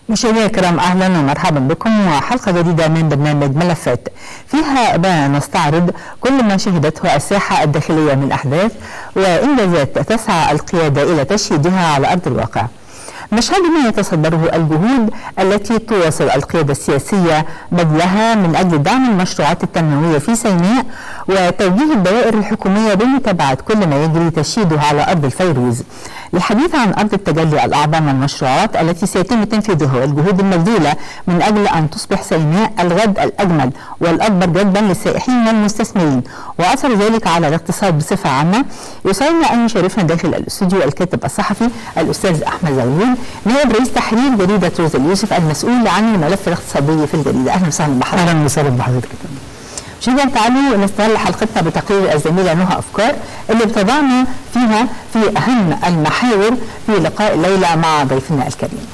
مشاهدينا الكرام، اهلا ومرحبا بكم وحلقه جديده من برنامج ملفات، فيها نستعرض كل ما شهدته الساحه الداخليه من احداث وانجازات تسعى القياده الى تشييدها على ارض الواقع. مشهد ما يتصدره الجهود التي تواصل القيادة السياسية بذلها من أجل دعم المشروعات التنموية في سيناء وتوجيه الدوائر الحكومية بمتابعة كل ما يجري تشييده على أرض الفيروز. للحديث عن أرض التجلي الأعظم والمشروعات التي سيتم تنفيذها والجهود المبذولة من أجل أن تصبح سيناء الغد الأجمل والأكبر جذبا للسائحين والمستثمرين وأثر ذلك على الاقتصاد بصفة عامة، يسعدنا أن يشرفنا داخل الاستوديو الكاتب الصحفي الأستاذ أحمد زغلول، نائب رئيس تحرير جريدة روز اليوسف المسؤول عن الملف الاقتصادي في الجريدة. أهلا وسهلا بحضرتك. أهلا وسهلا بحضرتك. مشاهدينا تعالوا نستهل حلقتنا بتقرير الزميلة نهى أفكار اللي بتضعنا فيها في أهم المحاور في لقاء الليلة مع ضيفنا الكريم.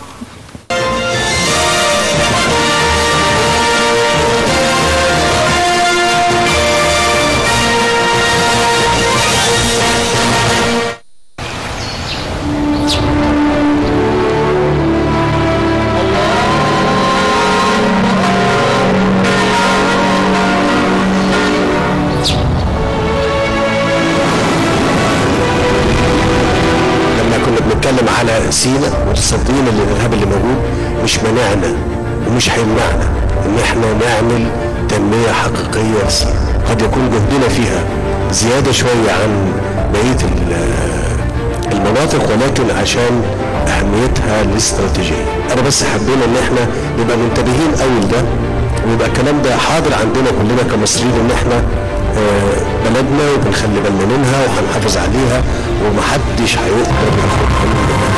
بنتكلم على سيناء وتصدينا للارهاب اللي موجود، مش منعنا ومش هيمنعنا ان احنا نعمل تنميه حقيقيه لسيناء. قد يكون جهدنا فيها زياده شويه عن بقيه المناطق، ولكن عشان اهميتها الاستراتيجيه. انا بس حبينا ان احنا نبقى منتبهين اول ده، ويبقى الكلام ده حاضر عندنا كلنا كمصريين، ان احنا بلدنا وبنخلي بالنا منها وهنحافظ عليها ومحدش هيقدر ياخدها مننا.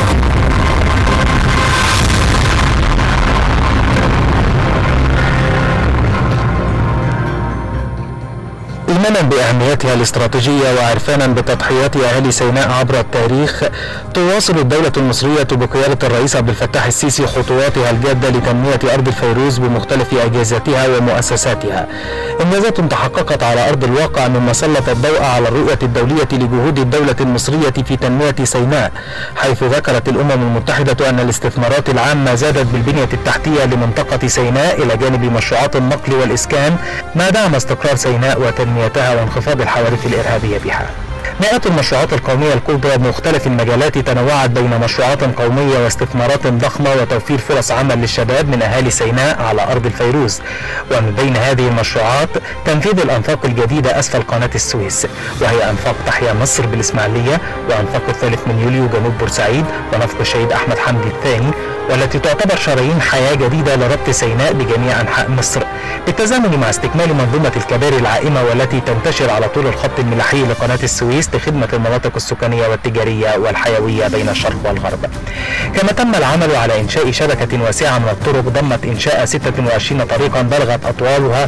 إيمانا بأهميتها الاستراتيجية وعرفانا بتضحيات أهالي سيناء عبر التاريخ، تواصل الدولة المصرية بقيادة الرئيس عبد الفتاح السيسي خطواتها الجادة لتنمية أرض الفيروز بمختلف أجهزتها ومؤسساتها. إنجازات تحققت على أرض الواقع مما سلط الضوء على الرؤية الدولية لجهود الدولة المصرية في تنمية سيناء، حيث ذكرت الأمم المتحدة أن الاستثمارات العامة زادت بالبنية التحتية لمنطقة سيناء إلى جانب مشروعات النقل والإسكان، ما دعم استقرار سيناء وتنميتها وانخفاض الحوادث الإرهابية بها. مئات المشروعات القومية الكبرى بمختلف المجالات تنوعت بين مشروعات قومية واستثمارات ضخمة وتوفير فرص عمل للشباب من أهالي سيناء على أرض الفيروز. ومن بين هذه المشروعات تنفيذ الأنفاق الجديدة أسفل قناة السويس، وهي أنفاق تحيا مصر بالإسماعيلية، وأنفاق الثالث من يوليو جنوب بورسعيد، ونفق الشهيد أحمد حمدي الثاني، والتي تعتبر شرايين حياة جديدة لربط سيناء بجميع أنحاء مصر، بالتزامن مع استكمال منظومة الكباري العائمة والتي تنتشر على طول الخط الملاحي لقناة السويس لخدمة المناطق السكانية والتجارية والحيوية بين الشرق والغرب. كما تم العمل على إنشاء شبكة واسعة من الطرق ضمت إنشاء 26 طريقا بلغت أطوالها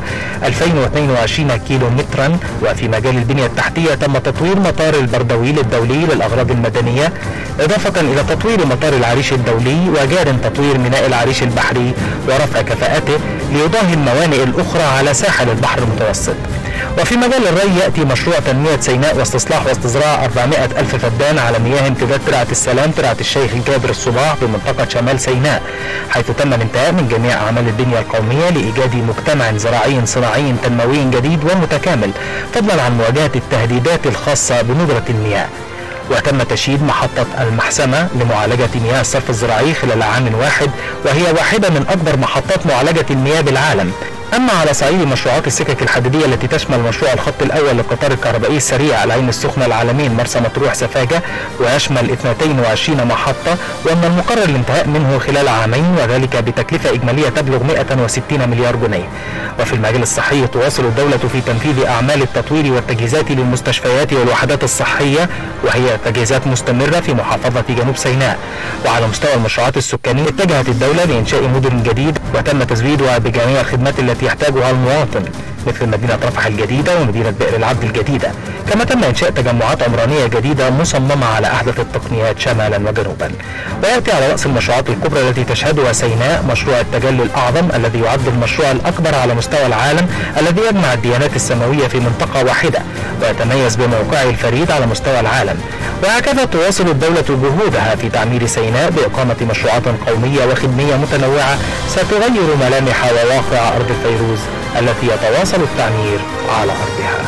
2022 كيلو مترا. وفي مجال البنية التحتية تم تطوير مطار البردويل الدولي للأغراض المدنية، إضافة إلى تطوير مطار العريش الدولي، وجار تطوير ميناء العريش البحري ورفع كفاءته ليضاهي الموانئ الأخرى على ساحل البحر المتوسط. وفي مجال الري يأتي مشروع تنمية سيناء واستصلاح واستصراع 400 ألف فدان على مياه امتداد ترعة السلام ترعة الشيخ جابر الصباح بمنطقة شمال سيناء، حيث تم الانتهاء من جميع أعمال البنية القومية لإيجاد مجتمع زراعي صناعي تنموي جديد ومتكامل، فضلا عن مواجهة التهديدات الخاصة بندرة المياه. وتم تشييد محطة المحسمة لمعالجة مياه الصرف الزراعي خلال عام واحد، وهي واحدة من أكبر محطات معالجة المياه بالعالم. أما على صعيد مشروعات السكك الحديدية التي تشمل مشروع الخط الأول للقطار الكهربائي السريع العين السخنة العالمين مرسى مطروح سفاجة، ويشمل 22 محطة، ومن المقرر الانتهاء منه خلال عامين، وذلك بتكلفة إجمالية تبلغ 160 مليار جنيه. وفي المجال الصحي تواصل الدولة في تنفيذ أعمال التطوير والتجهيزات للمستشفيات والوحدات الصحية، وهي تجهيزات مستمرة في محافظة جنوب سيناء. وعلى مستوى المشروعات السكانية اتجهت الدولة لإنشاء مدن جديد وتم تزويدها بجميع الخدمات التي يحتاجها المواطن، مثل مدينة رفح الجديدة ومدينة بئر العبد الجديدة، كما تم إنشاء تجمعات عمرانية جديدة مصممة على أحدث التقنيات شمالا وجنوبا. ويأتي على رأس المشروعات الكبرى التي تشهدها سيناء مشروع التجلي الأعظم الذي يعد المشروع الأكبر على مستوى العالم الذي يجمع الديانات السماوية في منطقة واحدة ويتميز بموقعه الفريد على مستوى العالم. وهكذا تواصل الدولة جهودها في تعمير سيناء بإقامة مشروعات قومية وخدمية متنوعة ستغير ملامح وواقع أرض الفيروز التي يتواصل التعمير على أرضها.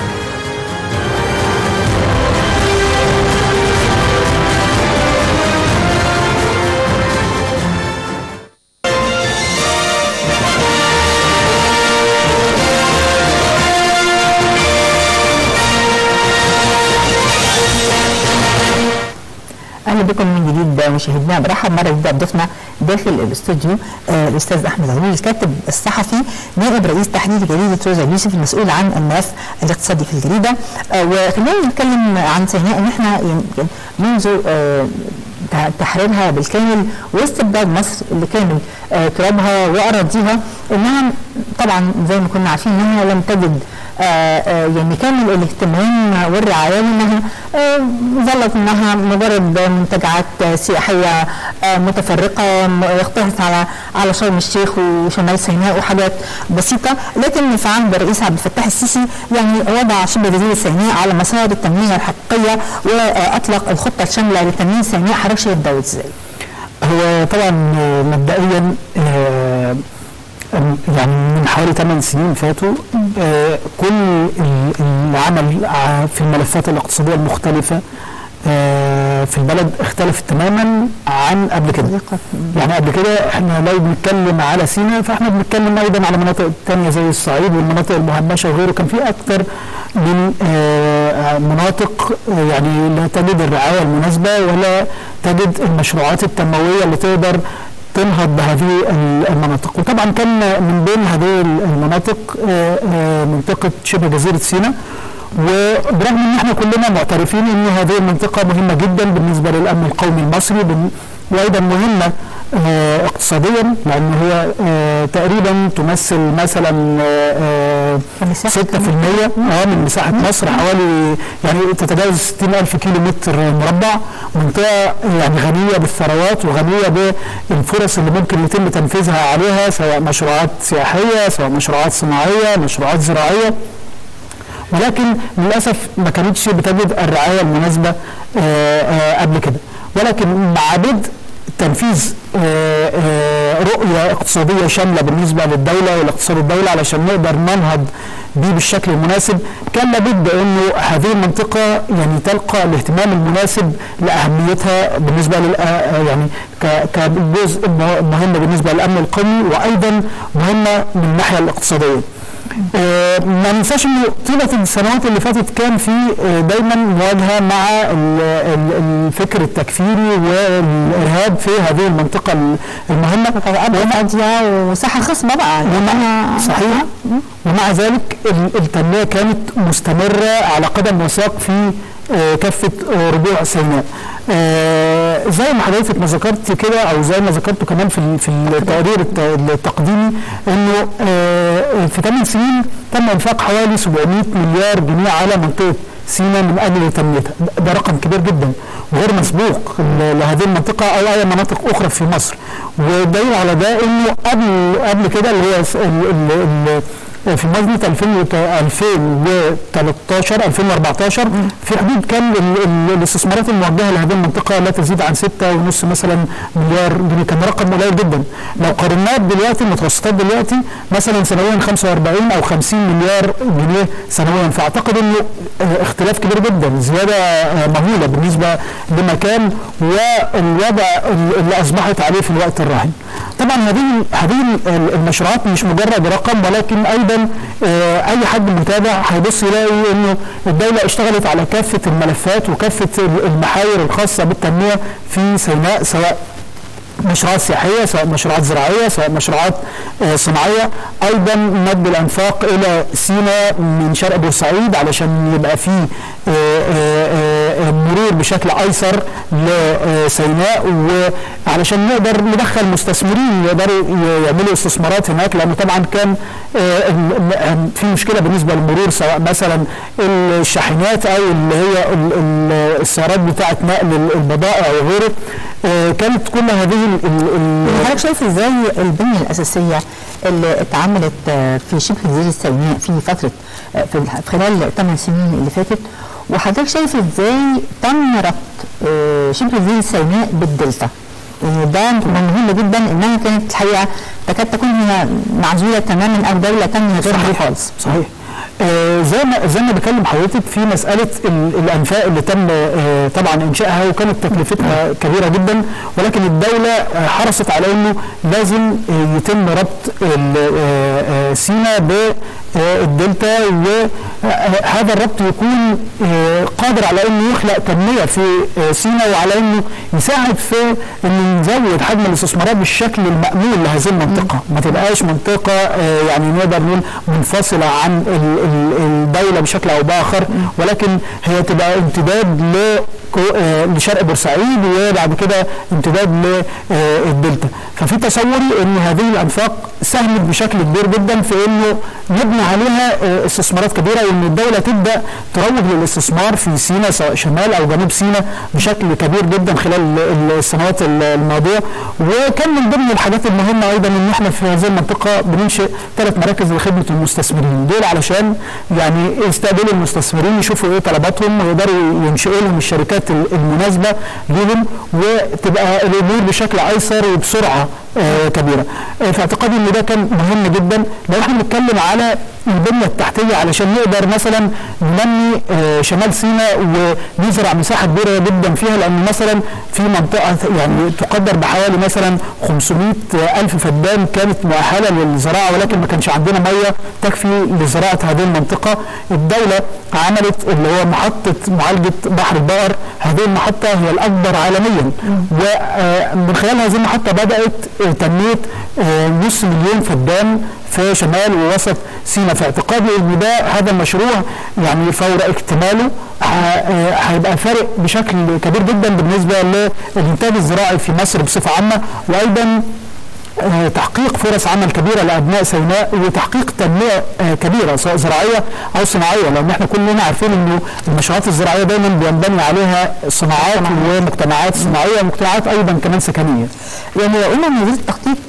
اهلا بكم من جديد مشاهدينا. برحب مره جديده بضيفنا داخل الاستوديو الاستاذ احمد غنوج الكاتب الصحفي نائب رئيس تحرير جريده روزا اليوسف المسؤول عن الملف الاقتصادي في الجريده. وخلينا نتكلم عن سيناء ان احنا منذ تحريرها بالكامل واستبداد مصر لكامل ترابها واراضيها انها طبعا زي ما كنا عارفين انها لم تجد يعني كامل الاهتمام والرعايه لانها ظلت انها مجرد منتجعات سياحيه متفرقه يقتصر على شرم الشيخ وشمال سيناء وحاجات بسيطه، لكن في عهد الرئيس عبد الفتاح السيسي يعني وضع شبه جزيره سيناء على مسار التنميه الحقيقيه واطلق الخطه الشامله لتنميه سيناء. حضرتك شايف ده ازاي؟ هو طبعا مبدئيا يعني من حوالي 8 سنين فاتوا كل العمل في الملفات الاقتصادية المختلفة في البلد اختلفت تماما عن قبل كده. يعني قبل كده احنا لو بنتكلم على سيناء فاحنا بنتكلم ايضا على مناطق تانية زي الصعيد والمناطق المهمشة وغيره، كان في اكثر من مناطق يعني لا تجد الرعاية المناسبة ولا تجد المشروعات التنموية اللي تقدر تنهض بهذه المناطق. وطبعا كان من بين هذه المناطق منطقة شبه جزيرة سيناء، وبرغم ان احنا كلنا معترفين ان هذه المنطقة مهمة جدا بالنسبة للأمن القومي المصري وايضا مهمة اقتصاديا لان هي تقريبا تمثل مثلا 6% من مساحة مصر، حوالي يعني تتجاوز 60,000 كيلو متر مربع، منطقة يعني غنية بالثروات وغنية بالفرص اللي ممكن يتم تنفيذها عليها سواء مشروعات سياحية سواء مشروعات صناعية مشروعات زراعية، ولكن للأسف ما كانتش بتجد الرعاية المناسبة قبل كده. ولكن مع بدء تنفيذ رؤية اقتصادية شاملة بالنسبة للدولة والاقتصاد الدولة علشان نقدر ننهض بيه بالشكل المناسب، كان لابد انه هذه المنطقة يعني تلقى الاهتمام المناسب لأهميتها بالنسبة يعني كجزء مهم بالنسبة للأمن القومي وأيضا مهمة من الناحية الاقتصادية. ما ننساش انه طيله السنوات اللي فاتت كان في دايما مواجهه مع الفكر التكفيري والارهاب في هذه المنطقه المهمه فاضيه وساحه خصبه بقى. صحيح. ومع ذلك التنميه كانت مستمره على قدم وساق في كافه ربوع سيناء. زي ما حضرتك ما ذكرت كده او زي ما ذكرته كمان في التقرير التقديمي انه في 8 سنين تم انفاق حوالي 700 مليار جنيه على منطقه سيناء من اجل تنميتها. ده رقم كبير جدا وغير مسبوق لهذه المنطقه او اي مناطق اخرى في مصر. والدليل على ده انه قبل كده اللي هي في موازنة 2013 2014 في حدود كان الاستثمارات الموجهة لهذه المنطقة لا تزيد عن 6.5 مثلا مليار جنيه، كان رقم قليل جدا. لو قارناه دلوقتي المتوسطات دلوقتي مثلا سنويا 45 أو 50 مليار جنيه سنويا، فأعتقد انه اختلاف كبير جدا، زيادة مهولة بالنسبة لما كان والوضع اللي أصبحت عليه في الوقت الراهن. طبعا هذه المشروعات مش مجرد رقم، ولكن ايضا اي حد متابع هيبص يلاقي انه الدوله اشتغلت على كافه الملفات وكافه المحاور الخاصه بالتنميه في سيناء، سواء مشروعات سياحيه سواء مشروعات زراعيه سواء مشروعات صناعيه. ايضا مد الانفاق الى سيناء من شرق بورسعيد علشان يبقى فيه مرور مرور بشكل ايسر لسيناء، وعلشان نقدر ندخل مستثمرين يقدروا يعملوا استثمارات هناك، لانه طبعا كان في مشكله بالنسبه للمرور، سواء مثلا الشاحنات او اللي هي السيارات بتاعه نقل البضائع وغيره. كانت كل هذه حضرتك شايف ازاي البنيه الاساسيه اللي اتعملت في شبه جزيره سيناء في فتره في خلال 8 سنين اللي فاتت، وحضرتك شايف ازاي تم ربط شبه جزيره سيناء بالدلتا؟ ده مهم جدا، انها كانت الحقيقه تكاد تكون هي معزوله تماما او دوله ثانيه غير خالص. صحيح. زي ما بكلم حضرتك في مساله الانفاق اللي تم طبعا انشائها، وكانت تكلفتها كبيره جدا، ولكن الدوله حرصت على انه لازم يتم ربط سيناء بالدلتا، وهذا الربط يكون قادر على انه يخلق تنميه في سيناء، وعلى انه يساعد في انه نزود حجم الاستثمارات بالشكل المأمول لهذه المنطقه، ما تبقاش منطقه يعني نقدر نقول منفصله عن الدوله بشكل او باخر، ولكن هي تبقى امتداد لشرق بورسعيد، وبعد كده امتداد للدلتا. ففي تصوري ان هذه الانفاق ساهمت بشكل كبير جدا في انه نبني عليها استثمارات كبيره، وان الدوله تبدا تروج للاستثمار في سيناء سواء شمال او جنوب سيناء بشكل كبير جدا خلال السنوات الماضيه. وكان من ضمن الحاجات المهمه ايضا ان احنا في هذه المنطقه بننشئ 3 مراكز لخدمه المستثمرين دول، علشان يعني يستقبلوا المستثمرين، يشوفوا ايه طلباتهم، ويقدروا ينشئوا لهم الشركات المناسبه لهم، وتبقى الامور بشكل ايسر وبسرعه كبيره. في اعتقادي ان ده كان مهم جدا. لو احنا بنتكلم على البنيه التحتيه علشان نقدر مثلا ننمي شمال سيناء ونزرع مساحه كبيره جدا فيها، لان مثلا في منطقه يعني تقدر بحوالي مثلا 500,000 فدان كانت مؤهله للزراعه، ولكن ما كانش عندنا ميه تكفي لزراعه هذه المنطقه. الدوله عملت اللي هو محطه معالجه بحر البقر، هذه المحطه هي الاكبر عالميا، ومن خلال هذه المحطه بدات تنميه 500,000 فدان في شمال ووسط سيناء. في اعتقادي ان هذا المشروع يعني فور اكتماله هيبقى فارق بشكل كبير جدا بالنسبه للانتاج الزراعي في مصر بصفه عامه، وايضا تحقيق فرص عمل كبيره لابناء سيناء، وتحقيق تنميه كبيره سواء زراعيه او صناعيه، لان احنا كلنا عارفين انه المشروعات الزراعيه دايما بينبني عليها صناعات ومجتمعات صناعيه ومجتمعات ايضا كمان سكنيه. يعني قلنا ان وزاره التخطيط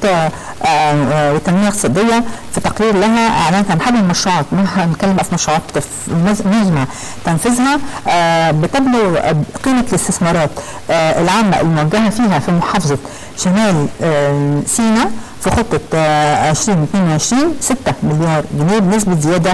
والتنميه الاقتصاديه في تقرير لها اعلنت عن حجم المشروعات، هنتكلم في مشروعات نجمع تنفيذها بتبلغ قيمه الاستثمارات العامه الموجهه فيها في محافظه شمال سيناء في خطة 2022 6 مليار جنيه بنسبة زيادة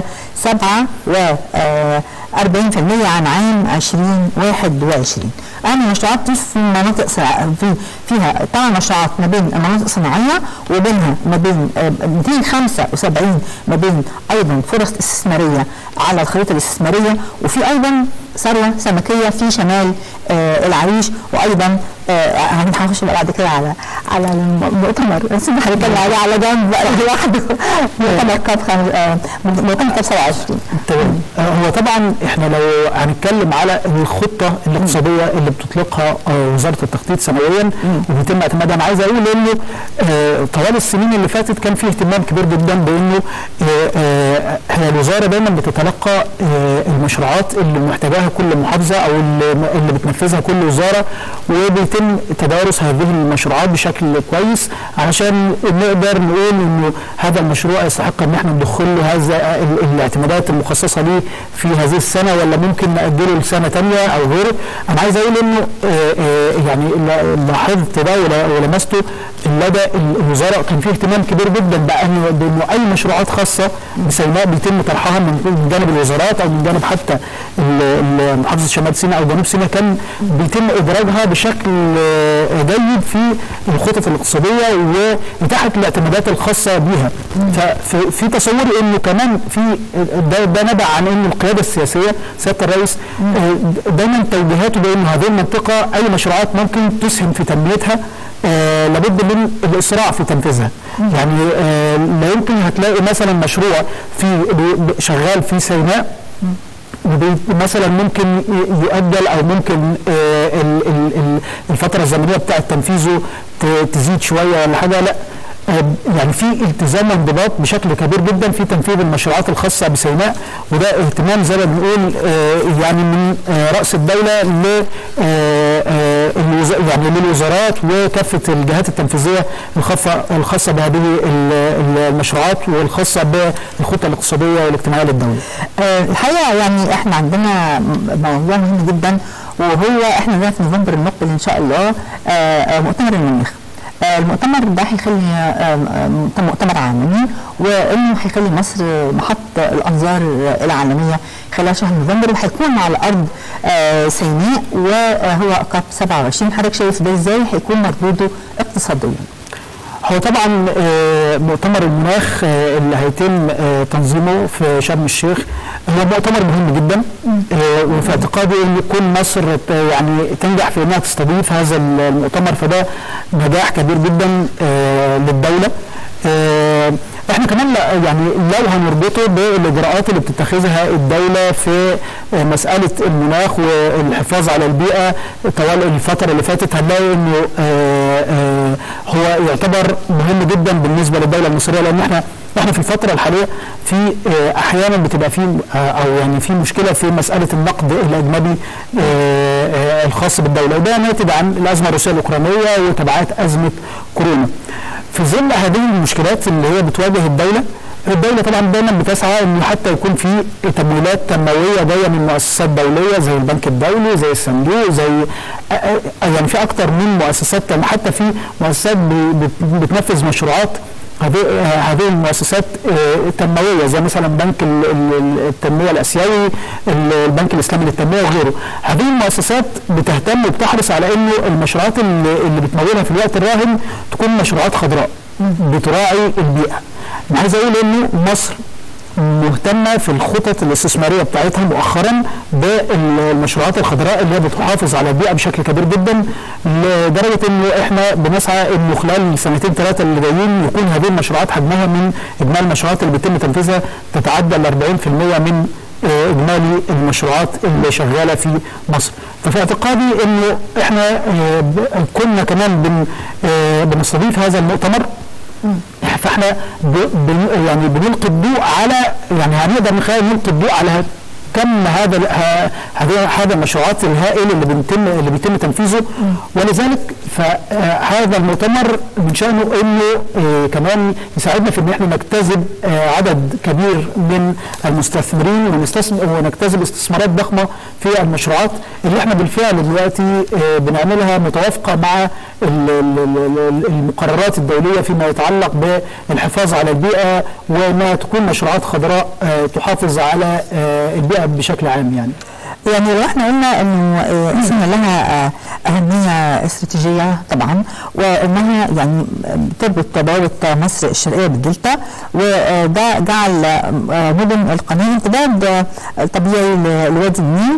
47% عن عام 2021. أهم المشروعات دي في مناطق فيها 8 مشروعات ما بين مناطق صناعية، وبينها ما بين 275 ما بين أيضا فرص استثمارية على الخريطة الاستثمارية، وفي أيضا ثروة سمكية في شمال العريش، وأيضا هنخش بعد كده على المؤتمر هنتكلم على جنب لوحده مؤتمر كاب 27. تمام. هو طبعا احنا لو هنتكلم على الخطه الاقتصاديه اللي بتطلقها وزاره التخطيط سنويا وبيتم اعتمادها، انا عايز اقول انه طوال السنين اللي فاتت كان فيه اهتمام كبير جدا بانه هي الوزاره دايما بتتلقى المشروعات اللي محتاجاها كل محافظه او اللي بتنفذها كل وزاره، وبيتم تدارس هذه المشروعات بشكل كويس علشان نقدر نقول انه هذا المشروع يستحق ان احنا ندخل له هذا الاعتمادات المخصصه ليه في هذه السنه، ولا ممكن ناجله لسنه ثانيه او غيره. انا عايز اقول انه يعني لاحظت ده ولمسته لدى الوزاره كان فيه اهتمام كبير جدا بانه اي مشروعات خاصه بسيناء بيتم طرحها من جانب الوزارات او من جانب حتى محافظه شمال سيناء او جنوب سيناء، كان بيتم ادراجها بشكل جيد في الخطط الاقتصاديه واتاحه الاعتمادات الخاصه بها. ففي تصوري انه كمان في ده نبع عن ان القياده السياسيه سياده الرئيس دايما توجيهاته بان هذه المنطقه اي مشروعات ممكن تسهم في تنميتها لابد من الاسراع في تنفيذها. يعني لا يمكن هتلاقي مثلا مشروع في شغال في سيناء مثلا ممكن يؤجل او ممكن الفتره الزمنيه بتاعه تنفيذه تزيد شويه ولا حاجه، لا يعني في التزام وانضباط بشكل كبير جدا في تنفيذ المشروعات الخاصه بسيناء، وده اهتمام زي ما بنقول يعني من راس الدوله يعني للوزارات وكافه الجهات التنفيذيه الخاصه بهذه المشروعات والخاصه بالخطه الاقتصاديه والاجتماعيه للدوله. الحقيقه يعني احنا عندنا موضوع مهم جدا، وهو احنا عندنا في نوفمبر المقبل ان شاء الله مؤتمر المناخ. المؤتمر ده هيخلي مؤتمر عالمي، وانه هيخلي مصر محط الانظار العالميه خلال شهر نوفمبر، وهيكون على ارض سيناء وهو كاب 27. حضرتك شايف ده ازاي هيكون مردوده اقتصاديا؟ هو طبعا مؤتمر المناخ اللي هيتم تنظيمه في شرم الشيخ هو مؤتمر مهم جدا، وفي اعتقادي ان كل مصر يعني تنجح في انها تستضيف هذا المؤتمر، فده نجاح كبير جدا للدوله. احنا كمان يعني لو هنربطه بالاجراءات اللي بتتخذها الدوله في مساله المناخ والحفاظ على البيئه طوال الفتره اللي فاتت، هنلاقي انه هو يعتبر مهم جدا بالنسبه للدوله المصريه، لان احنا في الفتره الحاليه في احيانا بتبقى في او يعني في مشكله في مساله النقد الاجنبي الخاص بالدوله، وده ناتج عن الازمه الروسيه الاوكرانيه وتبعات ازمه كورونا. في ظل هذه المشكلات اللي هي بتواجه الدولة طبعا دايما بتسعى انه حتى يكون في تمويلات تنمويه جايه من مؤسسات دوليه زي البنك الدولي، زي الصندوق، زي يعني في اكثر من مؤسسات، حتى في مؤسسات بتنفذ مشروعات هذه المؤسسات التنمويه زي مثلا بنك التنميه الاسيوي، البنك الاسلامي للتنميه وغيره. هذه المؤسسات بتهتم وبتحرص على انه المشروعات اللي بتمولها في الوقت الراهن تكون مشروعات خضراء بتراعي البيئه. انا عايز اقول انه مصر مهتمه في الخطط الاستثماريه بتاعتها مؤخرا بالمشروعات الخضراء اللي هي بتحافظ على البيئه بشكل كبير جدا، لدرجه انه احنا بنسعى انه خلال سنتين ثلاثه اللي جايين يكون هذه المشروعات حجمها من اجمالي المشروعات اللي بيتم تنفيذها تتعدى ال 40% من اجمالي المشروعات اللي شغاله في مصر. ففي اعتقادي انه احنا كنا كمان بنستضيف هذا المؤتمر، فاحنا يعني بنلقي الضوء على يعني هنقدر من خلال نلقي الضوء على كم هذا المشروعات الهائل اللي بيتم تنفيذه، ولذلك فهذا المؤتمر من شأنه انه كمان يساعدنا في ان احنا نجتذب عدد كبير من المستثمرين ونجتذب استثمارات ضخمه في المشروعات اللي احنا بالفعل دلوقتي بنعملها متوافقه مع المقررات الدوليه فيما يتعلق بالحفاظ على البيئه، وانها تكون مشروعات خضراء تحافظ على البيئه بشكل عام. يعني لو احنا قلنا انه سيناء لها اهميه استراتيجيه طبعا، وانها يعني بتربط بوابه مصر الشرقيه بالدلتا، وده جعل مدن القناه امتداد طبيعي لوادي النيل،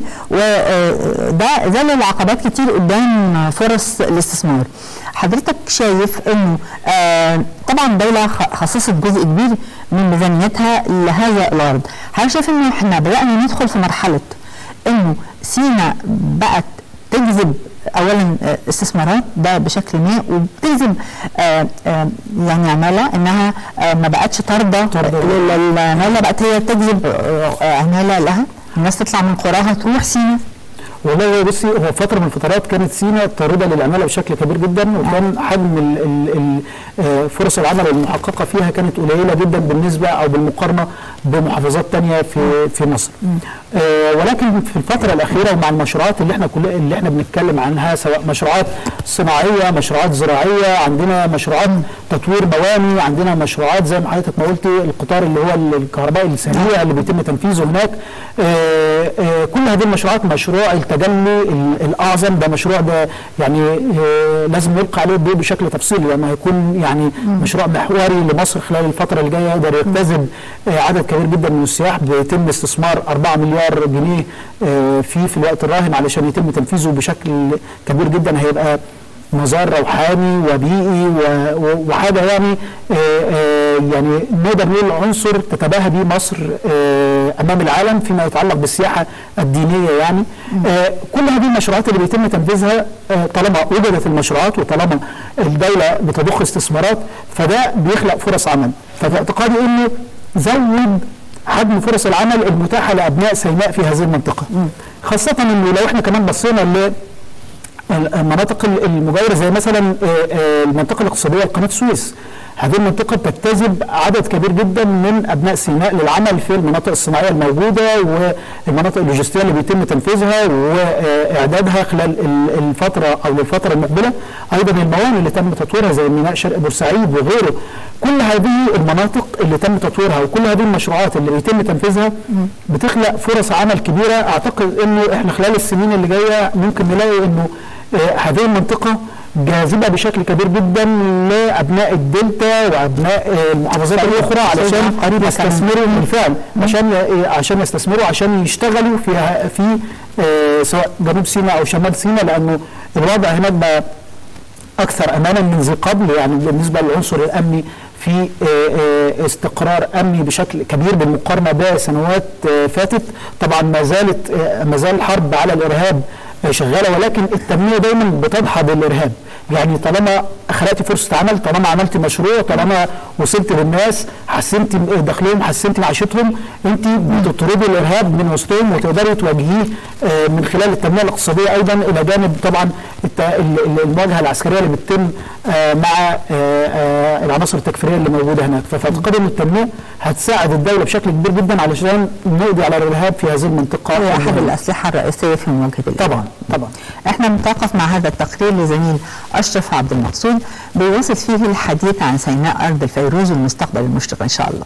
وده ذلل عقبات كتير قدام فرص الاستثمار. حضرتك شايف انه طبعا الدوله خصصت جزء كبير من ميزانيتها لهذا الارض، هل شايف انه احنا بدانا ندخل في مرحله انه سيناء بقت تجذب اولا استثمارات ده بشكل ما، وبتجذب يعني عماله، انها ما بقتش طارده العماله، بقت هي تجذب عماله لها، الناس تطلع من قراها تروح سيناء؟ والله بصي، هو فتره من الفترات كانت سيناء طارده للعماله بشكل كبير جدا، وكان حجم فرص العمل المحققه فيها كانت قليله جدا بالنسبه او بالمقارنه بمحافظات ثانيه في مصر. ولكن في الفتره الاخيره ومع المشروعات اللي احنا بنتكلم عنها، سواء مشروعات صناعيه، مشروعات زراعيه، عندنا مشروعات تطوير مواني، عندنا مشروعات زي ما حضرتك ما قلتي القطار اللي هو الكهربائي السريع اللي بيتم تنفيذه هناك. كل هذه المشروعات، مشروع التجلي الاعظم ده مشروع ده يعني لازم نلقى عليه الضوء بشكل تفصيلي، لانه هيكون يعني مشروع محوري لمصر خلال الفتره اللي جايه، يقدر يجتذب عدد كبير جدا من السياح، بيتم استثمار 4 مليار جنيه في الوقت الراهن علشان يتم تنفيذه بشكل كبير جدا. هيبقى مزار روحاني وبيئي وحاجه يعني نقدر نقول عنصر تتباهى به مصر امام العالم فيما يتعلق بالسياحه الدينيه يعني. كل هذه المشروعات اللي بيتم تنفيذها طالما وجدت المشروعات وطالما الدوله بتضخ استثمارات فده بيخلق فرص عمل. فاعتقادي انه زود حجم فرص العمل المتاحه لابناء سيناء في هذه المنطقه، خاصه انه لو احنا كمان بصينا المناطق المجاوره زي مثلا المنطقه الاقتصاديه لقناه السويس، هذه المنطقه بتجذب عدد كبير جدا من ابناء سيناء للعمل في المناطق الصناعيه الموجوده والمناطق اللوجستيه اللي بيتم تنفيذها واعدادها خلال الفتره او الفتره المقبله. ايضا الموانئ اللي تم تطويرها زي ميناء شرق بورسعيد وغيره، كل هذه المناطق اللي تم تطويرها وكل هذه المشروعات اللي بيتم تنفيذها بتخلق فرص عمل كبيره. اعتقد انه احنا خلال السنين اللي جايه ممكن نلاقي انه هذه المنطقه جاذبه بشكل كبير جدا لابناء الدلتا وابناء المحافظات الاخرى علشان يستثمروا بالفعل، عشان يستثمروا عشان يشتغلوا في سواء جنوب سيناء او شمال سيناء، لانه الوضع هناك بقى اكثر امانا من ذي قبل. يعني بالنسبه للعنصر الامني في استقرار امني بشكل كبير بالمقارنه بسنوات فاتت. طبعا ما زال الحرب على الارهاب شغاله، ولكن التنميه دايما بتضحى بالارهاب. يعني طالما خلقتي فرصه عمل، طالما عملتي مشروع، طالما وصلت للناس، حسنتي دخلهم، حسنتي معيشتهم، انت بتطردي الارهاب من وسطهم وتقدري تواجهيه من خلال التنميه الاقتصاديه ايضا، الى جانب طبعا المواجهه العسكريه اللي بتتم مع العناصر التكفيريه اللي موجوده هناك. فاعتقد ان التنميه هتساعد الدوله بشكل كبير جدا علشان نقضي على الارهاب في هذه المنطقه. هو احد الاسلحه الرئيسيه في مواجهه الارهاب. طبعا. احنا نتوقف مع هذا التقرير لزميل اشرف عبد المقصود بيواصل فيه الحديث عن سيناء ارض الفيروز والمستقبل المشرق ان شاء الله.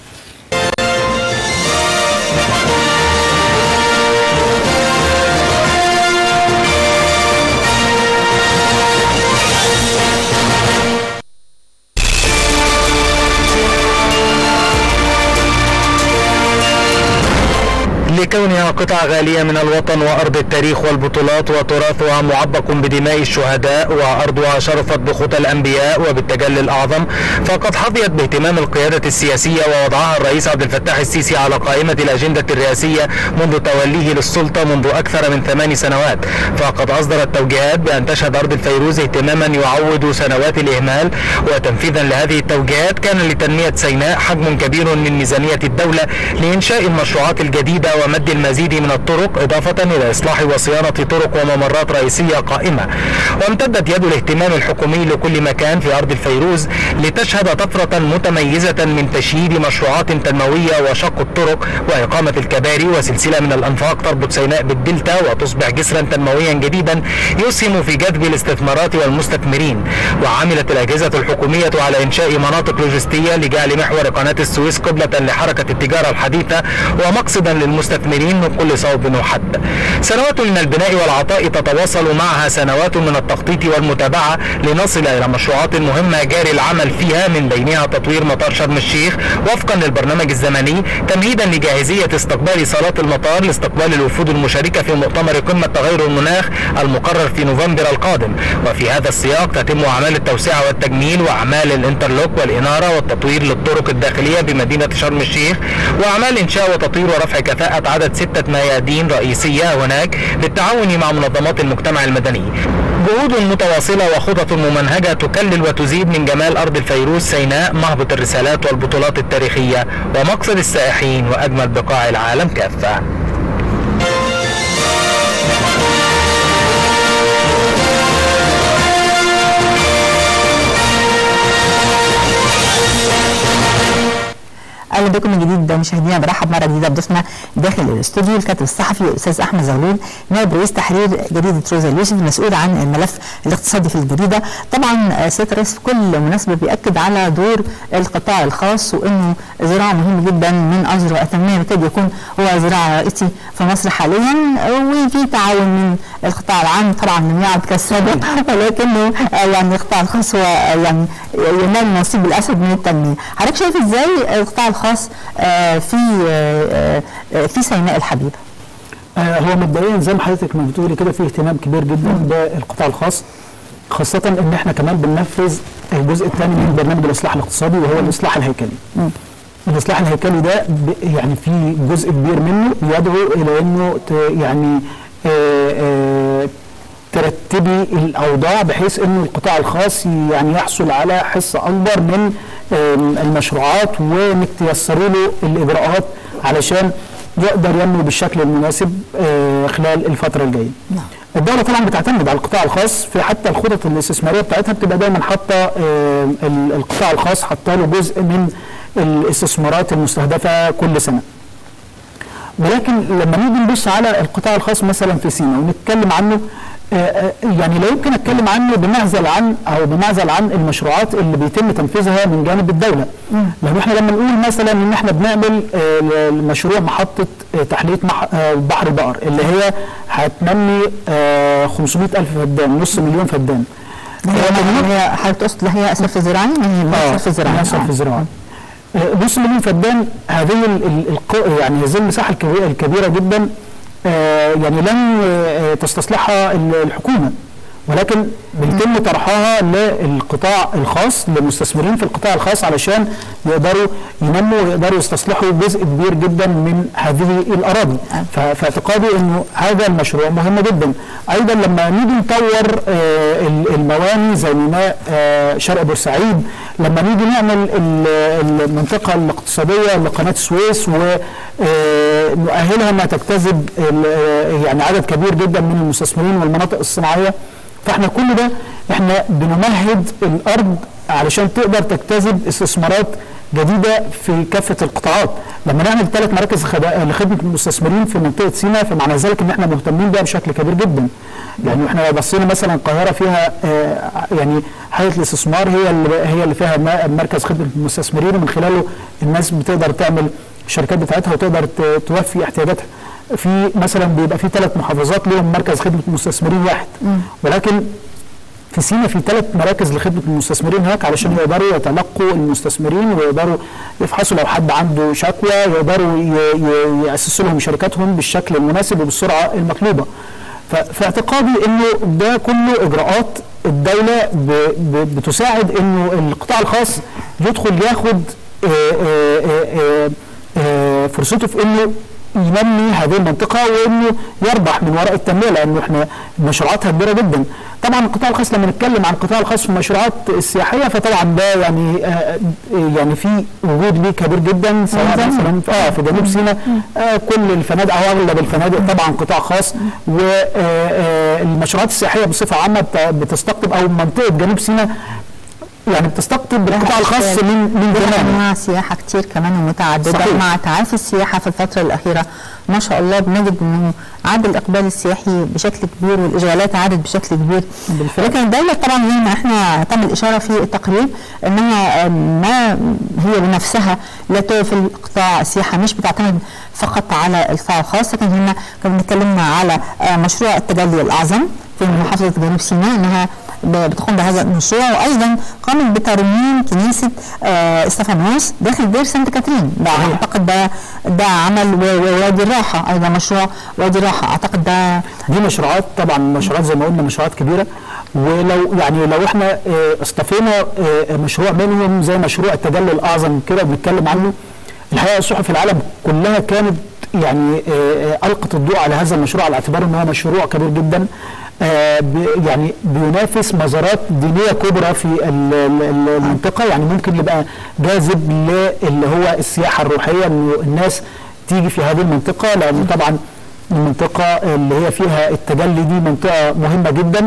لكونها قطعة غالية من الوطن وأرض التاريخ والبطولات وتراثها معبق بدماء الشهداء وأرضها شرفت بخطى الأنبياء وبالتجلي الأعظم، فقد حظيت باهتمام القيادة السياسية ووضعها الرئيس عبد الفتاح السيسي على قائمة الأجندة الرئاسية منذ توليه للسلطة منذ أكثر من 8 سنوات. فقد أصدر التوجيهات بأن تشهد أرض الفيروز اهتماما يعوض سنوات الإهمال، وتنفيذا لهذه التوجيهات كان لتنمية سيناء حجم كبير من ميزانية الدولة لإنشاء المشروعات الجديدة ومد المزيد من الطرق، إضافة إلى إصلاح وصيانة طرق وممرات رئيسية قائمة. وامتدت يد الاهتمام الحكومي لكل مكان في أرض الفيروز لتشهد طفرة متميزة من تشييد مشروعات تنموية وشق الطرق وإقامة الكباري وسلسلة من الأنفاق تربط سيناء بالدلتا وتصبح جسرا تنمويا جديدا يسهم في جذب الاستثمارات والمستثمرين. وعملت الأجهزة الحكومية على إنشاء مناطق لوجستية لجعل محور قناة السويس قبلة لحركة التجارة الحديثة ومقصدا للمستثمرين من كل صوب وحد. سنوات من البناء والعطاء تتواصل معها سنوات من التخطيط والمتابعة لنصل إلى مشروعات مهمة جاري العمل فيها، من بينها تطوير مطار شرم الشيخ وفقا للبرنامج الزمني، تمهيدا لجاهزية استقبال صالات المطار لاستقبال الوفود المشاركة في مؤتمر قمة تغير المناخ المقرر في نوفمبر القادم. وفي هذا السياق تتم أعمال التوسعة والتجميل وأعمال الانترلوك والإنارة والتطوير للطرق الداخلية بمدينة شرم الشيخ، وأعمال إنشاء وتطوير ورفع كفاءة عدد 6 ميادين رئيسية هناك بالتعاون مع منظمات المجتمع المدني. جهود متواصلة وخطط ممنهجة تكلل وتزيد من جمال أرض الفيروز سيناء، مهبط الرسالات والبطولات التاريخية ومقصد السائحين وأجمل بقاع العالم كافة. اهلا بكم من جديد مشاهدينا. برحب مره جديده بضيفنا داخل الاستوديو الكاتب الصحفي الاستاذ احمد زغلول، نائب رئيس تحرير جريده روزا اليوسف، المسؤول عن الملف الاقتصادي في الجريده. طبعا سياده الرئيس في كل مناسبه بياكد على دور القطاع الخاص وانه زراعه مهم جدا من اذرع التنميه، يكاد يكون هو زراعه رئيسي في مصر حاليا، وفي تعاون من القطاع العام طبعا لم يعد كالسابق، ولكنه يعني القطاع الخاص هو يعني ينال نصيب الاسد من التنميه. حضرتك شايف ازاي القطاع الخاص في سيناء الحبيبه؟ هو مبدئيا زي ما حضرتك ما بتقولي كده في اهتمام كبير جدا بالقطاع الخاص، خاصه ان احنا كمان بننفذ الجزء الثاني من برنامج الاصلاح الاقتصادي وهو الاصلاح الهيكلي. الاصلاح الهيكلي ده يعني في جزء كبير منه بيدعو الى انه يعني ترتبي الاوضاع بحيث انه القطاع الخاص يعني يحصل على حصه اكبر من المشروعات، وانك تيسري له الاجراءات علشان يقدر ينمو بالشكل المناسب خلال الفتره الجايه. الدوله طبعا بتعتمد على القطاع الخاص في حتى الخطط الاستثماريه بتاعتها، بتبقى دايما حاطه القطاع الخاص حاطه له جزء من الاستثمارات المستهدفه كل سنه. ولكن لما نيجي نبص على القطاع الخاص مثلا في سيناء ونتكلم عنه، يعني لا يمكن اتكلم عنه بمعزل عن المشروعات اللي بيتم تنفيذها من جانب الدوله. لان احنا لما نقول مثلا ان احنا بنعمل مشروع محطه تحليه بحر بقر اللي هي هتنمي 500,000 فدان، نص مليون فدان. هي حضرتك تقصد اللي هي اسلاف الزراعي؟ اسلاف الزراعي. نص مليون فدان، هذه يعني هذه المساحه الكبيره جدا يعني لن تستصلحها الحكومه، ولكن بيتم طرحها للقطاع الخاص، للمستثمرين في القطاع الخاص علشان يقدروا ينموا ويقدروا يستصلحوا جزء كبير جدا من هذه الاراضي. فاعتقادي انه هذا المشروع مهم جدا. ايضا لما نيجي نطور المواني زي ميناء شرق بورسعيد، لما نيجي نعمل المنطقه الاقتصاديه لقناه السويس ونؤهلها انها تجتذب يعني عدد كبير جدا من المستثمرين والمناطق الصناعيه، فاحنا كل ده احنا بنمهد الارض علشان تقدر تجتذب استثمارات جديده في كافه القطاعات. لما نعمل 3 مراكز لخدمه المستثمرين في منطقه سيناء، فمعنى ذلك ان احنا مهتمين بها بشكل كبير جدا. يعني احنا لو بصينا مثلا القاهره فيها يعني هيئه الاستثمار هي اللي فيها مركز خدمه المستثمرين، ومن خلاله الناس بتقدر تعمل الشركات بتاعتها وتقدر توفي احتياجاتها. في مثلا بيبقى في 3 محافظات لهم مركز خدمه المستثمرين واحد، ولكن في سيناء في 3 مراكز لخدمه المستثمرين هناك علشان يقدروا يتلقوا المستثمرين ويقدروا يفحصوا لو حد عنده شكوى، يقدروا يأسسوا لهم شركاتهم بالشكل المناسب وبالسرعه المطلوبه. فاعتقادي انه ده كله اجراءات الدوله بتساعد انه القطاع الخاص يدخل ياخد فرصته في انه ينمي هذه المنطقه وانه يربح من وراء التنميه، لانه احنا مشروعاتها كبيره جدا. طبعا القطاع الخاص لما نتكلم عن القطاع الخاص في المشروعات السياحيه، فطبعا ده يعني في وجود ليه كبير جدا، سواء مثلا في جنوب سيناء كل الفنادق او اغلب الفنادق طبعا قطاع خاص، والمشروعات السياحيه بصفه عامه بتستقطب، او منطقه جنوب سيناء يعني بتستقطب القطاع الخاص من زمان. انواع سياحه كتير كمان ومتعدده. صحيح. مع تعافي السياحه في الفتره الاخيره ما شاء الله بنجد انه عاد الاقبال السياحي بشكل كبير والاشغالات عادت بشكل كبير. لكن الدوله طبعا زي ما احنا تم الاشاره في التقرير انها ما هي بنفسها لا توفي قطاع السياحه، مش بتعتمد فقط على القطاع الخاص. لكن هنا كنا اتكلمنا على مشروع التجلي الاعظم في محافظه جنوب سيناء، انها بتقوم بهذا المشروع، وايضا قامت بترميم كنيسه استفانوس داخل دير سانت كاترين. اعتقد ده عمل وادي الراحه، ايضا مشروع وادي الراحه. اعتقد دي مشروعات، طبعا مشروعات زي ما قلنا مشروعات كبيره. ولو يعني لو احنا اصطفينا مشروع منهم زي مشروع التجلي الاعظم كده بنتكلم عنه، الحقيقه الصحف في العالم كلها كانت يعني القت الضوء على هذا المشروع على اعتبار ان هو مشروع كبير جدا، يعني بينافس مزارات دينيه كبرى في المنطقه. يعني ممكن يبقى جاذب اللي هو السياحه الروحيه، انه الناس تيجي في هذه المنطقه، لان طبعا المنطقه اللي هي فيها التجلي دي منطقه مهمه جدا.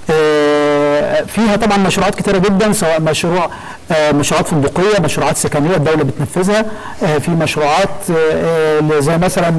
فيها طبعا مشروعات كتيره جدا، سواء مشروعات فندقيه، مشروعات سكنيه الدوله بتنفذها، في مشروعات زي مثلا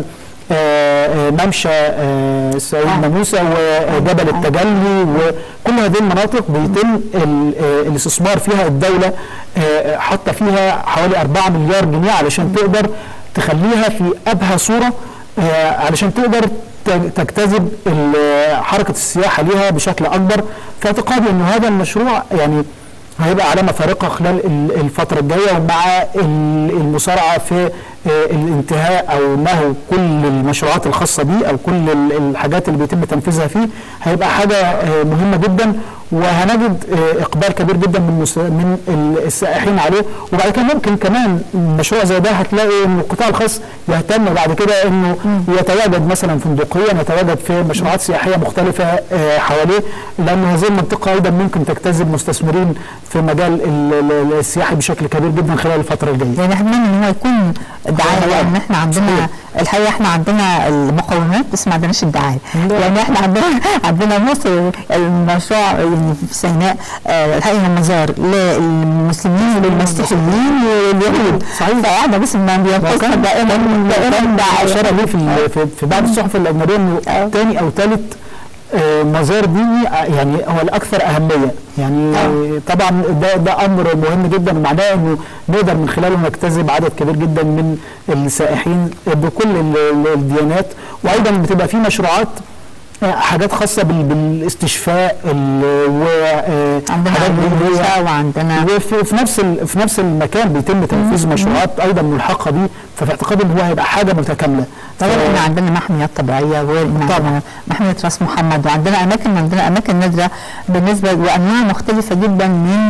ممشى السيد ناموسة وجبل التجلي، وكل هذه المناطق بيتم الاستثمار فيها. الدولة حاطة فيها حوالي 4 مليار جنيه علشان تقدر تخليها في أبهى صورة، علشان تقدر تجتذب حركة السياحة ليها بشكل أكبر. فاعتقادي أن هذا المشروع يعني هيبقى علامة فارقة خلال الفترة الجاية، ومع المسارعة في الانتهاء أو نهو كل المشروعات الخاصة بيه أو كل الحاجات اللي بيتم تنفيذها فيه، هيبقى حاجة مهمة جدا. وهنجد اقبال كبير جدا من السائحين عليه. وبعد كده ممكن كمان مشروع زي ده هتلاقي ان القطاع الخاص يهتم بعد كده انه يتواجد مثلا فندقيا، يتواجد في مشروعات سياحيه مختلفه حواليه، لان هذه المنطقه ايضا ممكن تجتذب مستثمرين في مجال السياحي بشكل كبير جدا خلال الفتره الجايه. يعني احنا بنتمنى ان هو يكون دعايه، لان احنا عندنا الحقيقه احنا عندنا المقومات بس ما عندناش الدعايه. يعني احنا عندنا مصر المشروع يعني في سيناء الحقيقه مزار للمسلمين وللمسيحيين واليهود. صحيح. فقاعده بس ما بينقصنا دائما اشاره ليه في بعض الصحف الاجنبيه انه ثاني او ثالث مزار ديني يعني هو الاكثر اهميه. يعني طبعا ده امر مهم جدا، ومعناه انه نقدر من خلاله نجتذب عدد كبير جدا من السائحين بكل الديانات. وايضا بتبقى في مشروعات حاجات خاصه بالاستشفاء وحاجات دينيه، وعندنا في نفس المكان بيتم تنفيذ مشروعات ايضا ملحقه بيه. ففي اعتقادي ان هو هيبقى حاجه متكامله. طبعا احنا عندنا محميات طبيعيه، وعندنا محميه راس محمد، وعندنا اماكن نادره بالنسبه، وانواع مختلفه جدا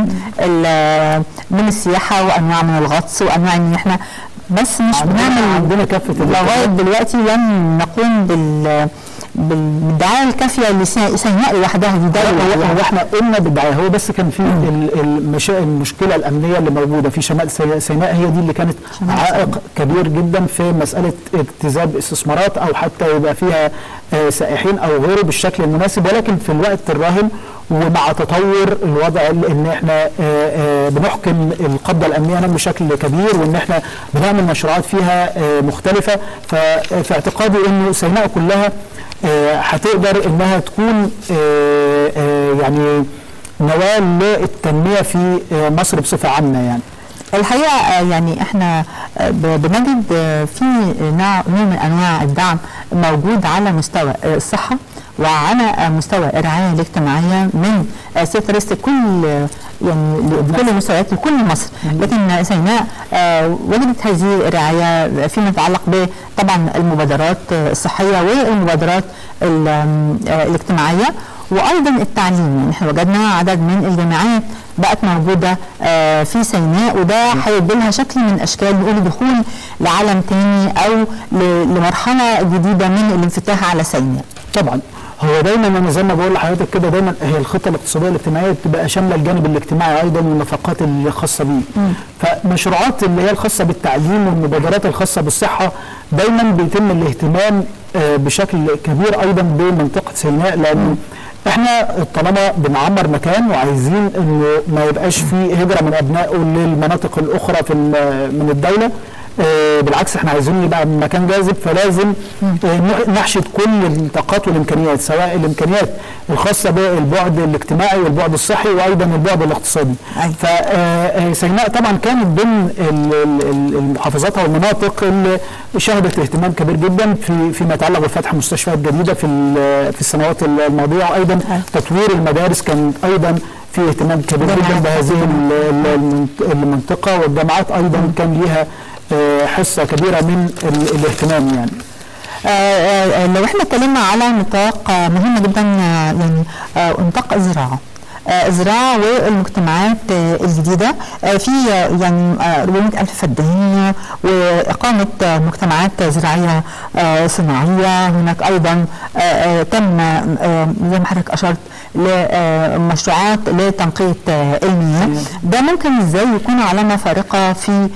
من السياحه، وانواع من الغطس، وانواع ان احنا بس مش بنعمل عندنا كافه لغايه دلوقتي لم نقوم بالدعايه الكافيه لسيناء لوحدها. دي هو احنا قلنا بالدعايه، هو بس كان في المشكله الامنيه اللي موجوده في شمال سيناء، هي دي اللي كانت عائق كبير جدا في مساله اجتذاب استثمارات او حتى يبقى فيها سائحين او غيره بالشكل المناسب. ولكن في الوقت الراهن ومع تطور الوضع ان احنا بنحكم القبضه الامنيه بشكل كبير، وان احنا بنعمل مشروعات فيها مختلفه. ففي اعتقادي انه سيناء كلها هتقدر انها تكون يعني نواه للتنميه في مصر بصفه عامه. يعني الحقيقه يعني احنا بنجد في نوع من انواع الدعم موجود على مستوى الصحه وعلى مستوى الرعايه الاجتماعيه من سياده رئيس كل المستويات لكل مصر. لكن سيناء وجدت هذه الرعايه فيما يتعلق بطبعا المبادرات الصحيه والمبادرات الاجتماعيه، وايضا التعليم. يعني احنا وجدنا عدد من الجامعات بقت موجوده في سيناء، وده هيدي لها شكل من اشكال نقول دخول لعالم تاني او لمرحله جديده من الانفتاح على سيناء. طبعا هو دايما انا زي ما بقول لحضرتك كده، دايما هي الخطه الاقتصاديه الاجتماعيه بتبقى شامله الجانب الاجتماعي ايضا والنفقات اللي خاصه بيه. فمشروعات اللي هي الخاصه بالتعليم والمبادرات الخاصه بالصحه دايما بيتم الاهتمام بشكل كبير ايضا بمنطقه سيناء، لان احنا طالما بنعمر مكان وعايزين انه ما يبقاش فيه هجره من ابنائه للمناطق الاخرى من الدوله، بالعكس احنا عايزين يبقى مكان جاذب، فلازم نحشد كل الطاقات والامكانيات، سواء الامكانيات الخاصه بالبعد الاجتماعي والبعد الصحي وايضا البعد الاقتصادي. فسيناء طبعا كانت ضمن المحافظات او المناطق اللي شهدت اهتمام كبير جدا فيما يتعلق بفتح مستشفيات جديده في السنوات الماضيه، وايضا تطوير المدارس كان ايضا في اهتمام كبير جدا بهذه المنطقه، والجامعات ايضا كان ليها حصة كبيرة من الاهتمام. يعني لو احنا اتكلمنا على نطاق مهم جدا، يعني نطاق الزراعة والمجتمعات الجديدة، في يعني 400,000 فدان وإقامة مجتمعات زراعية صناعية. هناك أيضا تم زي ما حضرتك أشرت لمشروعات لتنقية المياه. ده ممكن ازاي يكون علامة فارقة في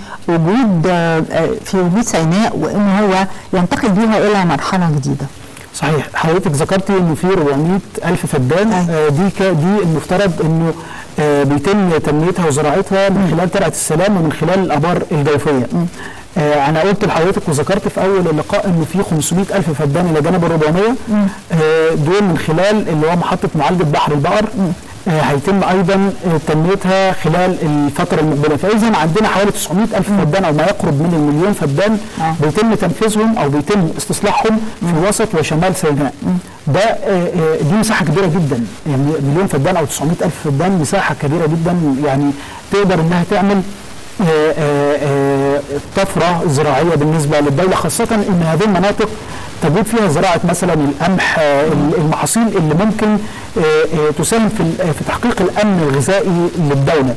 وجود سيناء، وإن هو ينتقل بها إلى مرحلة جديدة؟ صحيح، حضرتك ذكرتي انه في 400,000 دي المفترض انه بيتم تنميتها وزراعتها من خلال ترعه السلام ومن خلال الابار الجوفيه. انا قلت لحضرتك وذكرت في اول اللقاء انه في 500,000 فدان الى جانب ال 400 دول من خلال اللي هو محطه معالجه بحر البقر هيتم ايضا تنميتها خلال الفتره المقبله. فاذا عندنا حوالي 900,000 فدان او ما يقرب من 1,000,000 فدان بيتم تنفيذهم او بيتم استصلاحهم في وسط وشمال سيناء. دي مساحه كبيره جدا، يعني 1,000,000 فدان او 900,000 فدان مساحه كبيره جدا، يعني تقدر انها تعمل طفره زراعيه بالنسبه للدوله، خاصه ان هذه المناطق تجود فيها زراعه مثلا القمح، المحاصيل اللي ممكن تساهم في تحقيق الامن الغذائي للدوله.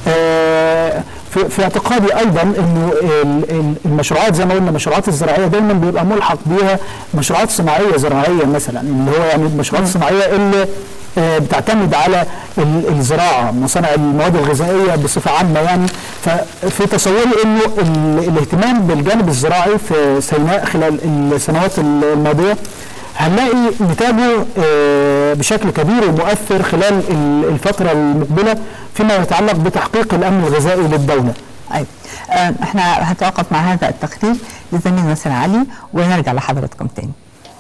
في اعتقادي ايضا انه المشروعات زي ما قلنا المشروعات الزراعيه دايما بيبقى ملحق بيها مشروعات صناعيه زراعيه مثلا، اللي هو يعني المشروعات الصناعيه اللي بتعتمد على الزراعه، مصانع المواد الغذائيه بصفه عامه يعني. ففي تصوري انه الاهتمام بالجانب الزراعي في سيناء خلال السنوات الماضيه هنلاقي نتاجه بشكل كبير ومؤثر خلال الفتره المقبله فيما يتعلق بتحقيق الامن الغذائي للدوله. أيوة. احنا هنتوقف مع هذا التقرير لزميلنا ناصر علي ونرجع لحضراتكم تاني.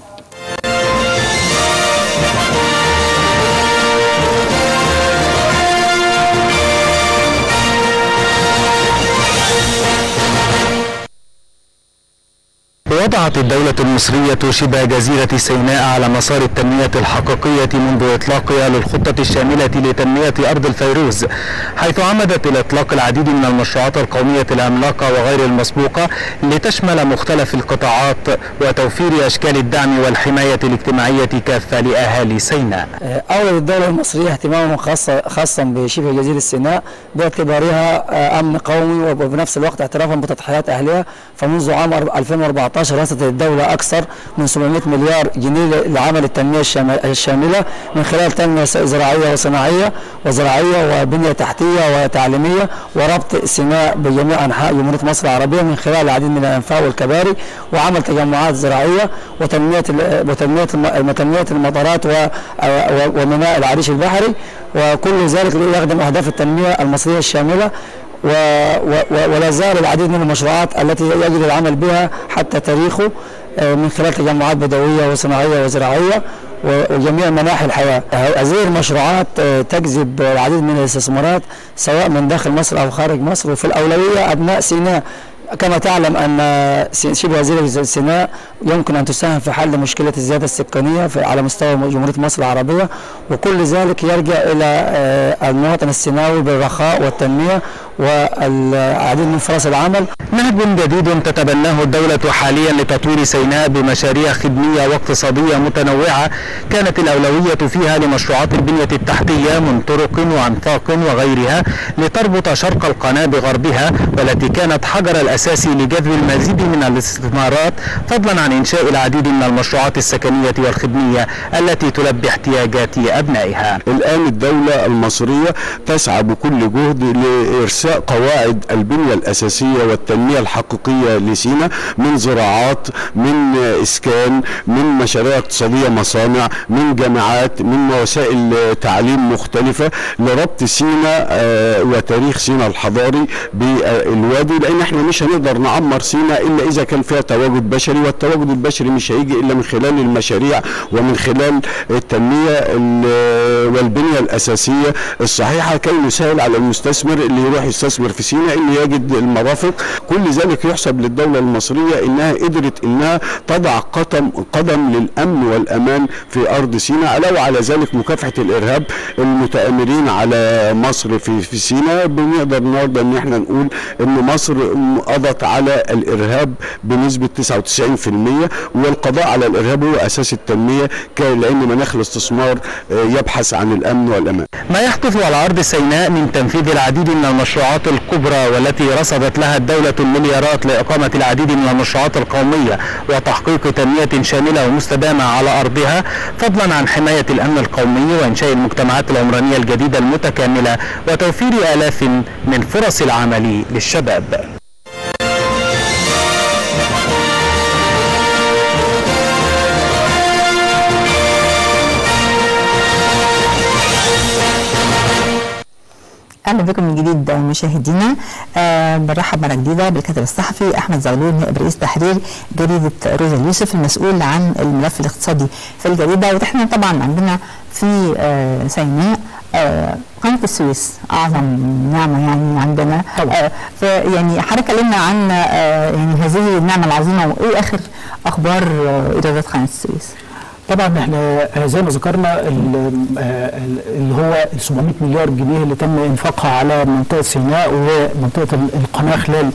وضعت الدولة المصرية شبه جزيرة سيناء على مسار التنمية الحقيقية منذ إطلاقها للخطة الشاملة لتنمية أرض الفيروز، حيث عمدت إلى إطلاق العديد من المشروعات القومية العملاقة وغير المسبوقة لتشمل مختلف القطاعات وتوفير أشكال الدعم والحماية الاجتماعية كافة لأهالي سيناء. أولى الدولة المصرية اهتماما خاصا بشبه جزيرة سيناء باعتبارها أمن قومي وبنفس الوقت اعترافا بتضحيات أهلها. فمنذ عام 2014 رصدت الدولة أكثر من 700 مليار جنيه لعمل التنمية الشاملة من خلال تنمية زراعية وصناعية وبنية تحتية وتعليمية وربط سيناء بجميع أنحاء جمهورية مصر العربية من خلال العديد من الأنفاق والكباري وعمل تجمعات زراعية وتنمية المطارات وميناء العريش البحري، وكل ذلك يخدم أهداف التنمية المصرية الشاملة. ولا زال العديد من المشروعات التي يجري العمل بها حتى تاريخه من خلال تجمعات بدوية وصناعية وزراعية وجميع مناحي الحياة. هذه المشروعات تجذب العديد من الاستثمارات سواء من داخل مصر أو خارج مصر، وفي الأولوية أبناء سيناء. كما تعلم أن شبه جزيرة سيناء يمكن أن تساهم في حل مشكلة الزيادة السكانية على مستوى جمهورية مصر العربية، وكل ذلك يرجع إلى المواطن السيناوي بالرخاء والتنمية والعديد من فرص العمل. نهج جديد تتبناه الدولة حاليا لتطوير سيناء بمشاريع خدمية واقتصادية متنوعة كانت الأولوية فيها لمشروعات البنية التحتية من طرق وأنفاق وغيرها لتربط شرق القناة بغربها، والتي كانت حجر الأساسي لجذب المزيد من الاستثمارات، فضلا عن إنشاء العديد من المشروعات السكنية والخدمية التي تلبي احتياجات أبنائها. الآن الدولة المصرية تسعى بكل جهد لإرساء قواعد البنية الأساسية والتنمية الحقيقية لسيناء، من زراعات، من إسكان، من مشاريع اقتصادية، مصانع، من جامعات، من وسائل تعليم مختلفة، لربط سيناء وتاريخ سيناء الحضاري بالوادي، لأن احنا مش هنقدر نعمر سيناء إلا إذا كان فيها تواجد بشري، والتواجد البشري مش هيجي إلا من خلال المشاريع ومن خلال التنمية والبنية الأساسية الصحيحة كي يسهل على المستثمر اللي يروح يستثمر في سيناء اللي يجد المرافق. كل ذلك يحسب للدولة المصرية إنها قدرت إنها تضع قدم للأمن والأمان في أرض سيناء، علاوة على ذلك مكافحة الإرهاب المتآمرين على مصر في سيناء. بنقدر النهارده إن احنا نقول إن مصر قضت على الإرهاب بنسبة 99%، والقضاء على الإرهاب هو أساس التنمية، لأن مناخ الاستثمار يبحث عن الأمن والأمان. ما يحدث على أرض سيناء من تنفيذ العديد من المشروعات الكبرى والتي رصدت لها الدولة المليارات لإقامة العديد من المشروعات القومية وتحقيق تنمية شاملة ومستدامة على أرضها، فضلا عن حماية الأمن القومي وإنشاء المجتمعات العمرانية الجديدة المتكاملة وتوفير آلاف من فرص العمل للشباب. اهلا بكم من جديد مشاهدينا. بنرحب مره جديده بالكاتب الصحفي احمد زغلول نائب رئيس تحرير جريده روزا اليوسف المسؤول عن الملف الاقتصادي في الجريده. واحنا طبعا عندنا في سيناء قناه السويس اعظم نعمه يعني عندنا. يعني حضرتك كلمنا عن يعني هذه النعمه العظيمه، وايه اخر اخبار ايرادات قناه السويس؟ طبعا احنا زي ما ذكرنا اللي هو ال 700 مليار جنيه اللي تم انفاقها على منطقه سيناء ومنطقه القناه خلال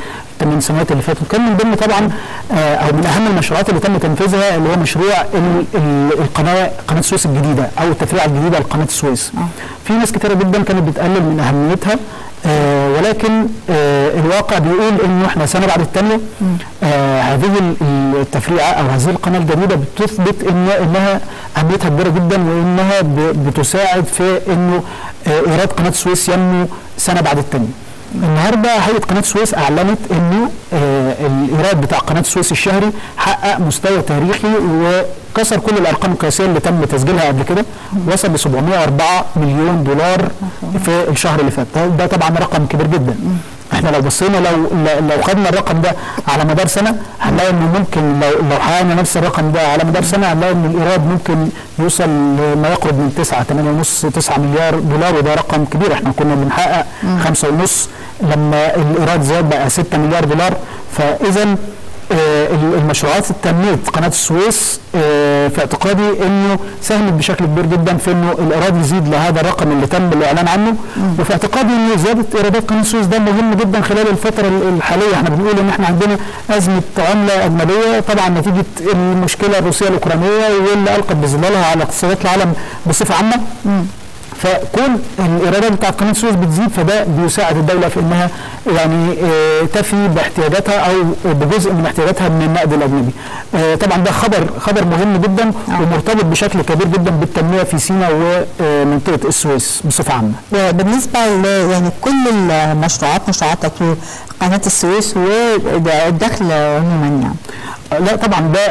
من السنوات اللي فاتت. وكان من ضمن طبعا او من اهم المشروعات اللي تم تنفيذها اللي هو مشروع قناه السويس الجديده او التفريعه الجديده لقناه السويس. في ناس كثيره جدا كانت بتقلل من اهميتها، ولكن الواقع بيقول انه احنا سنه بعد الثانيه هذه التفريعه او هذه القناه الجديده بتثبت انها اهميتها كبيره جدا، وانها بتساعد في انه ايراد قناه السويس ينمو سنه بعد الثانيه. النهارده هيئه قناه السويس اعلنت انه الايراد بتاع قناه السويس الشهري حقق مستوى تاريخي وكسر كل الارقام القياسيه اللي تم تسجيلها قبل كده، وصل ل 704 مليون دولار في الشهر اللي فات. ده طبعا رقم كبير جدا. احنا لو بصينا لو خدنا الرقم ده على مدار سنه هنلاقي انه ممكن لو حققنا نفس الرقم ده على مدار سنه هنلاقي ان الايراد ممكن يوصل لما يقرب من 9 مليار دولار، وده رقم كبير. احنا كنا بنحقق 5.5 لما الايراد زاد بقى 6 مليار دولار. فاذا المشروعات تنميه قناه السويس في اعتقادي انه ساهمت بشكل كبير جدا في انه الايراد يزيد لهذا الرقم اللي تم الاعلان عنه. وفي اعتقادي انه زياده ايرادات قناه السويس ده مهم جدا خلال الفتره الحاليه. احنا بنقول ان احنا عندنا ازمه عمله اجنبيه طبعا نتيجه المشكله الروسيه الاوكرانيه واللي القت بظلالها على اقتصادات العالم بصفه عامه. فكون الايرادات بتاعت قناه السويس بتزيد فده بيساعد الدوله في انها يعني تفي باحتياجاتها او بجزء من احتياجاتها من النقد الاجنبي. طبعا ده خبر مهم جدا ومرتبط بشكل كبير جدا بالتنميه في سيناء ومنطقه السويس بصفه عامه. بالنسبه يعني كل مشروعات تطوير قناه السويس والدخل عموما يعني. لا طبعا ده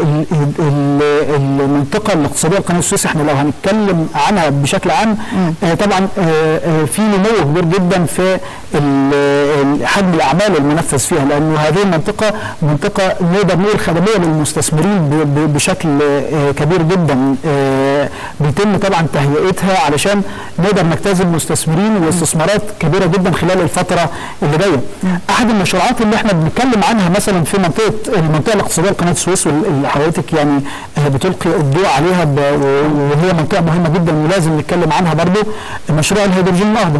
المنطقه الاقتصاديه لقناه السويس احنا لو هنتكلم عنها بشكل عام طبعا في نمو كبير جدا في حجم الاعمال المنفذ فيها، لانه هذه المنطقه نقدر نقول خدميه للمستثمرين بشكل كبير جدا. بيتم طبعا تهيئتها علشان نقدر نجتذب مستثمرين واستثمارات كبيره جدا خلال الفتره اللي جايه. احد المشروعات اللي احنا بنتكلم عنها مثلا في المنطقه الاقتصاديه لقناه السويس واللي حضرتك يعني بتلقي الضوء عليها وهي منطقه مهمه جدا ولازم نتكلم عنها برضو، مشروع الهيدروجين الاخضر.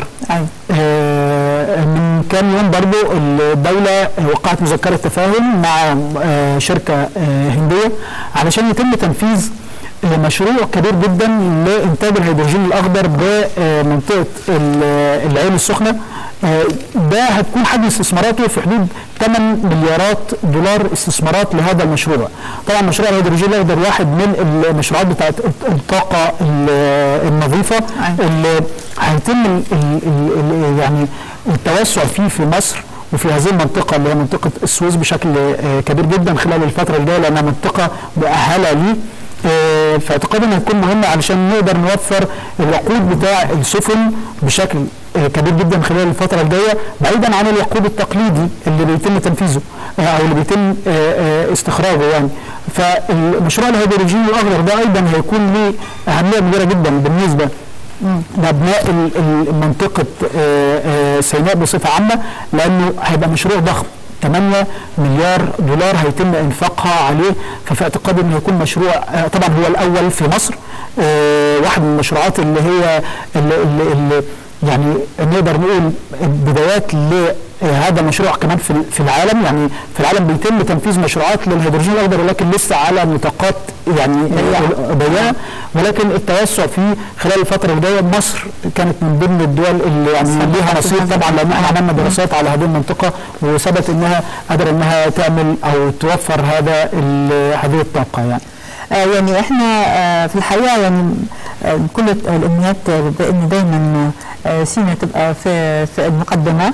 من كام يوم برضو الدوله وقعت مذكره تفاهم مع شركه هنديه علشان يتم تنفيذ مشروع كبير جدا لانتاج الهيدروجين الاخضر بمنطقه العين السخنه. ده هتكون حجم استثماراته في حدود 8 مليارات دولار استثمارات لهذا المشروع. طبعا مشروع الهيدروجين الاخضر واحد من المشروعات بتاعت الطاقه النظيفه اللي هيتم يعني التوسع فيه في مصر وفي هذه المنطقه اللي هي منطقه السويس بشكل كبير جدا خلال الفتره الجايه، لانها منطقه مؤهله ليه. في اعتقادي انها هتكون مهمه علشان نقدر نوفر الوقود بتاع السفن بشكل كبير جدا خلال الفتره الجايه، بعيدا عن الوقود التقليدي اللي بيتم تنفيذه او اللي بيتم استخراجه يعني. فالمشروع الهيدروجين الاخضر ده ايضا هيكون له اهميه كبيره جدا بالنسبه لابناء منطقه سيناء بصفه عامه، لانه هيبقى مشروع ضخم 8 مليار دولار هيتم انفاقها عليه. ففي اعتقادي انه هيكون مشروع طبعا هو الاول في مصر، واحد من المشروعات اللي هي اللي يعني نقدر نقول بدايات لهذا المشروع كمان في العالم. يعني في العالم بيتم تنفيذ مشروعات للهيدروجين الاخضر ولكن لسه على نطاقات يعني ضيقه، ولكن التوسع فيه خلال الفتره الجايه. مصر كانت من ضمن الدول اللي يعني ليها نصيب طبعا، لان احنا عملنا دراسات على هذه المنطقه وثبت انها قادره انها تعمل او توفر هذه الطاقه يعني. يعني احنا في الحقيقه يعني كل الامنيات بان دايما سيناء تبقى في المقدمه،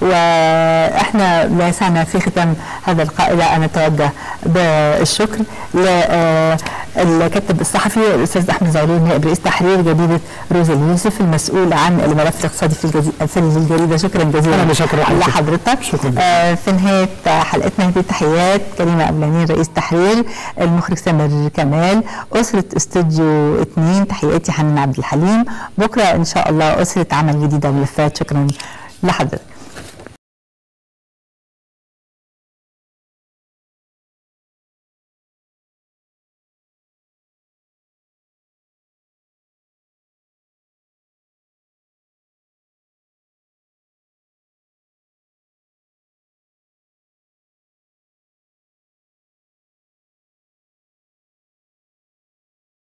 واحنا لا يسعنا في ختام هذا اللقاء الا ان نتوجه بالشكر للكاتب الصحفي الاستاذ احمد زغلول نائب رئيس تحرير جريده روز اليوسف المسؤول عن الملف الاقتصادي في الجريده. شكرا جزيلا لحضرتك. في نهايه حلقتنا هذه تحيات كريمه قبلانين رئيس تحرير، المخرج سامر كمال، اسره استوديو 2 تحياتي حنان عبد الحليم. بكره ان شاء الله اسره عمل جديده وملفات. شكرا لحضرتك.